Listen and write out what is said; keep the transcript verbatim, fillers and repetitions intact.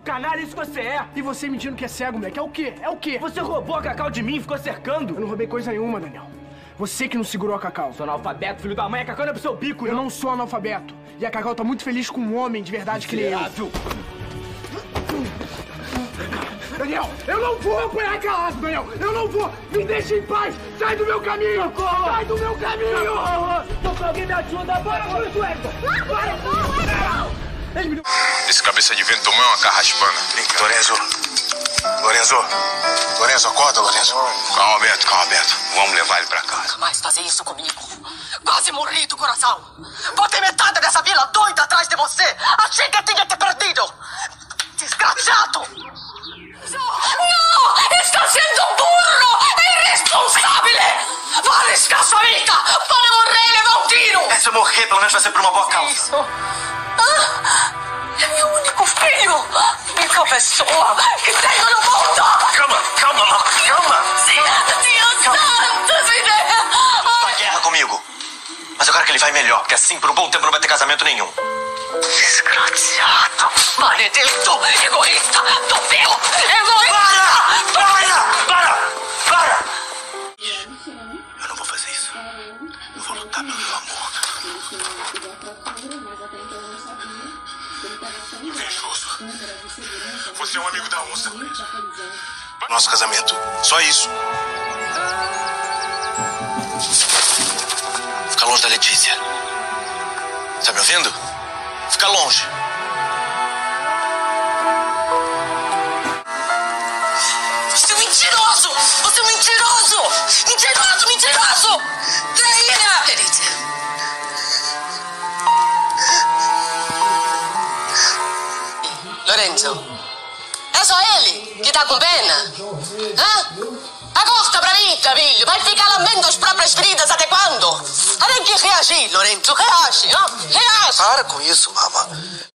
Canalha, isso que você é! E você mentindo que é cego, moleque. É o quê? É o quê? Você roubou a Cacau de mim e ficou cercando? Eu não roubei coisa nenhuma, Daniel. Você que não segurou a Cacau. Sou analfabeto, filho da mãe. A Cacau não é pro seu bico, Eu não. não sou analfabeto. E a Cacau tá muito feliz com um homem de verdade que nem eu. Daniel, eu não vou apanhar calado, Daniel. Eu não vou. Me deixa em paz. Sai do meu caminho. Socorro. Sai do meu caminho. Socorro. Socorro, alguém me ajuda. Bora, bora, Suelton. Bora. Esse cabeça de vento tomou uma carraspana. Lorenzo. Lorenzo. Lorenzo, acorda, Lorenzo. Calma, Beto, calma, Beto. Vamos levar ele pra casa. Nunca mais fazer isso comigo. Quase morri do coração. Botei metade dessa vila doida atrás de você. Achei que tinha te perdido. Desgraçado. Não! Está sendo burro! É irresponsável! Vai arriscar sua vida! Para morrer e levar um tiro! É, se eu morrer, pelo menos vai ser por uma boa causa. Isso. Ah, é meu único filho! Única pessoa que tenho no mundo! Calma, calma, mama, calma! Tinha tantas ideias! Tá guerra comigo. Mas eu quero que ele vai melhor, porque assim por um bom tempo não vai ter casamento nenhum. Desgraciado! Maledito! Egoísta! Topeu! Egoísta! Para! Para! Para! Para! Eu não vou fazer isso. Eu vou lutar pelo meu amor. Invejoso. Você é um amigo da onça. Nosso casamento. Só isso. Fica longe da Letícia. Tá me ouvindo? Fica longe. Você é um mentiroso! Você é um mentiroso! Mentiroso, mentiroso! Traíra! Letícia. Lorenzo, é só ele que tá com pena? Hã? Agosta pra mim, filho. Vai ficar lambendo as próprias feridas até quando? Tem que reagir, Lorenzo. Reage, ó. Reage. Para com isso, mama.